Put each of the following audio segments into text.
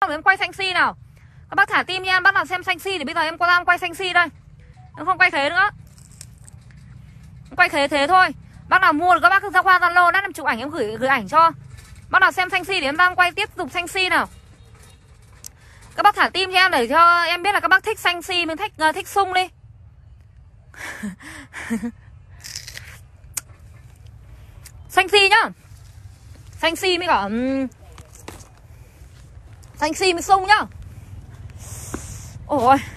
Em quay xanh si nào. Các bác thả tim nha em, bác nào xem xanh si thì bây giờ em có đang quay xanh si đây. Em không quay thế nữa. Em quay thế thôi. Bác nào mua thì các bác cứ ra qua Zalo lát em chụp ảnh em gửi ảnh cho. Bác nào xem xanh si thì em đang quay tiếp tục xanh si nào. Các bác thả tim cho em để cho em biết là các bác thích xanh si mình thích sung đi. Xanh si nhá. Xanh si mới cả xanh si mới sung nhá. Ôi.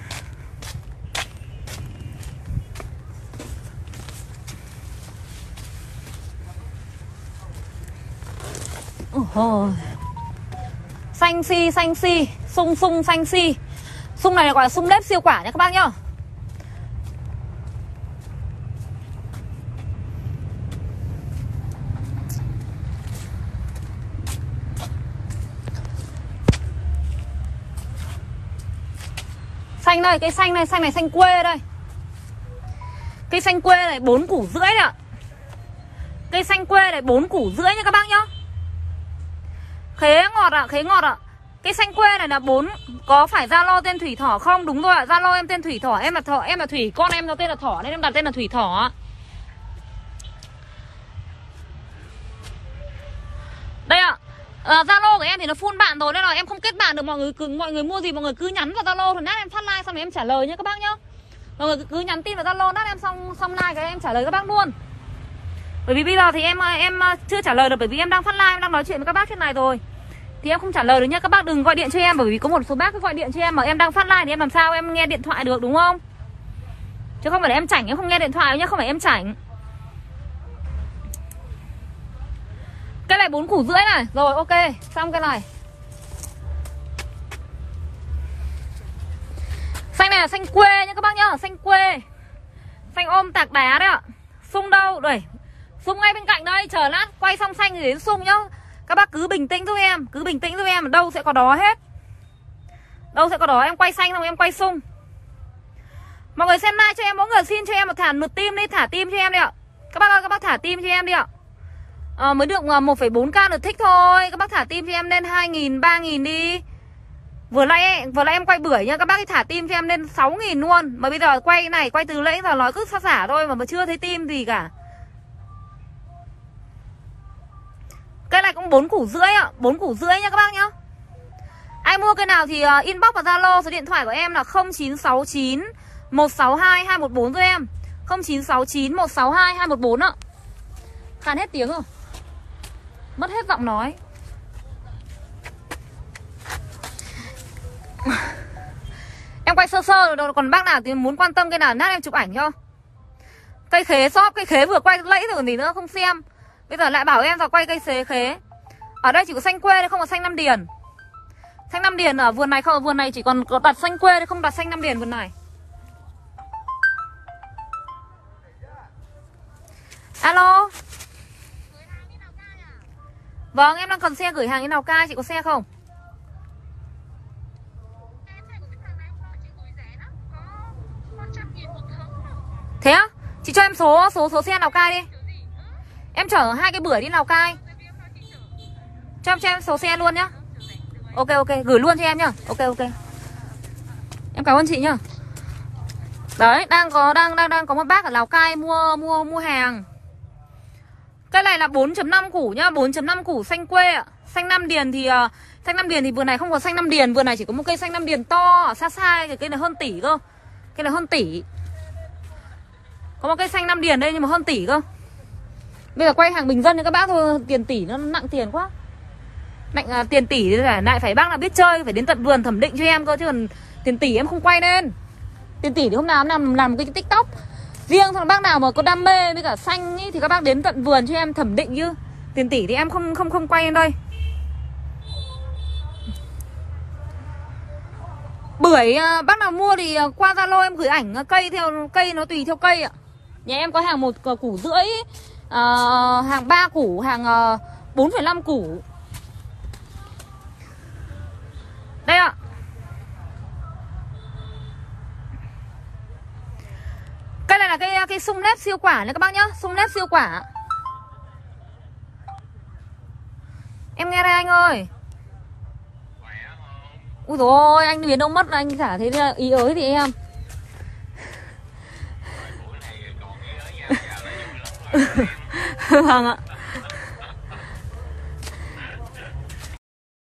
Ôi. Xanh si, sung xanh si. Sung này gọi là sung nếp siêu quả nha các bác nhá. Xanh đây, cây xanh này, xanh này xanh quê đây. Cây xanh quê này 4 củ rưỡi này ạ. Cây xanh quê này 4 củ rưỡi nha các bác nhá. Khế ngọt ạ, khế ngọt ạ. Cây xanh quê này là 4. Có phải Zalo tên Thủy Thỏ không? Đúng rồi ạ, Zalo em tên Thủy Thỏ, em là Thủy, con em nó tên là Thỏ nên em đặt tên là Thủy Thỏ. Đây ạ. Zalo của em thì nó full bạn rồi nên là em không kết bạn được mọi người mua gì mọi người cứ nhắn vào Zalo rồi nát em phát like xong rồi em trả lời nhá các bác nhá. Mọi người cứ nhắn tin vào Zalo nát em xong like cái em trả lời các bác luôn. Bởi vì bây giờ thì em chưa trả lời được bởi vì em đang phát live, em đang nói chuyện với các bác trên này rồi. Thì em không trả lời được nhá, các bác đừng gọi điện cho em bởi vì có một số bác cứ gọi điện cho em mà em đang phát live thì em làm sao em nghe điện thoại được đúng không? Chứ không phải là em chảnh em không nghe điện thoại đâu nhá, không phải em chảnh. Cái này 4 củ rưỡi này. Rồi ok, xong cái này. Xanh này là xanh quê nhá các bác nhá, xanh quê. Xanh ôm tạc đá đấy ạ. Sung đâu? Đây. Sung ngay bên cạnh đây, chờ lát quay xong xanh thì đến sung nhá. Các bác cứ bình tĩnh giúp em, cứ bình tĩnh giúp em, đâu sẽ có đó hết. Đâu sẽ có đó, em quay xanh xong em quay sung. Mọi người xem like cho em, mỗi người xin cho em một tim đi, thả tim cho em đi ạ. Các bác ơi, các bác thả tim cho em đi ạ. Mới được 1,4k lượt thích thôi. Các bác thả tim cho em lên 2.000, 3.000 đi. Vừa nãy em quay bưởi nha, các bác thả tim cho em lên 6.000 luôn. Mà bây giờ quay này, quay từ nãy giờ nói cứ xa xả thôi mà chưa thấy tim gì cả. Cái này cũng 4 củ rưỡi ạ, 4 củ rưỡi nha các bác nhá. Ai mua cái nào thì inbox vào Zalo, số điện thoại của em là 0969 162 214 cho em. 0969 162 214 ạ. Khan hết tiếng rồi. Mất hết giọng nói. Em quay sơ sơ rồi, còn bác nào thì muốn quan tâm cái nào nát em chụp ảnh cho. Cây khế shop, cây khế vừa quay lẫy rồi còn gì nữa không xem. Bây giờ lại bảo em vào quay cây khế. Ở đây chỉ có xanh quê thôi, không có xanh Nam Điền. Xanh Nam Điền ở vườn này không, ở vườn này chỉ còn có đặt xanh quê thôi, không đặt xanh Nam Điền vườn này. Alo. Vâng, em đang cần xe gửi hàng đến Lào Cai, chị có xe không? Thế á? Chị cho em số xe Lào Cai đi. Em chở 2 cái bưởi đi Lào Cai. Cho em số xe luôn nhá. Ok, gửi luôn cho em nhá. Ok. Em cảm ơn chị nhá. Đấy, đang có một bác ở Lào Cai mua hàng. Cái này là 4.5 củ nhá, 4.5 củ xanh quê ạ. Xanh Nam Điền thì vườn này không có xanh Nam Điền, vườn này chỉ có một cây xanh Nam Điền to, xa cái cây này hơn tỷ cơ. Cây này hơn tỷ. Có một cây xanh Nam Điền đây nhưng mà hơn tỷ cơ. Bây giờ quay hàng bình dân cho các bác thôi, tiền tỷ nó nặng tiền quá. Nặng tiền tỷ thì lại phải bác nào biết chơi, phải đến tận vườn thẩm định cho em cơ, chứ còn tiền tỷ em không quay lên. Tiền tỷ thì hôm nào em làm một cái TikTok riêng, xong bác nào mà có đam mê với cả xanh ý, thì các bác đến tận vườn cho em thẩm định chứ. Tiền tỷ thì em không quay lên đây. Bưởi bác nào mua thì qua Zalo em gửi ảnh cây theo cây, nó tùy theo cây ạ. Nhà em có hàng 1 củ rưỡi, hàng 3 củ, hàng 4,5 củ. Đây ạ. Cây này là cây sung nếp siêu quả nha các bác nhá, sung nếp siêu quả. Em nghe đây anh ơi. Ui dồi ôi, anh biến đâu mất, anh chả thấy ý ới thì em. Vâng ạ.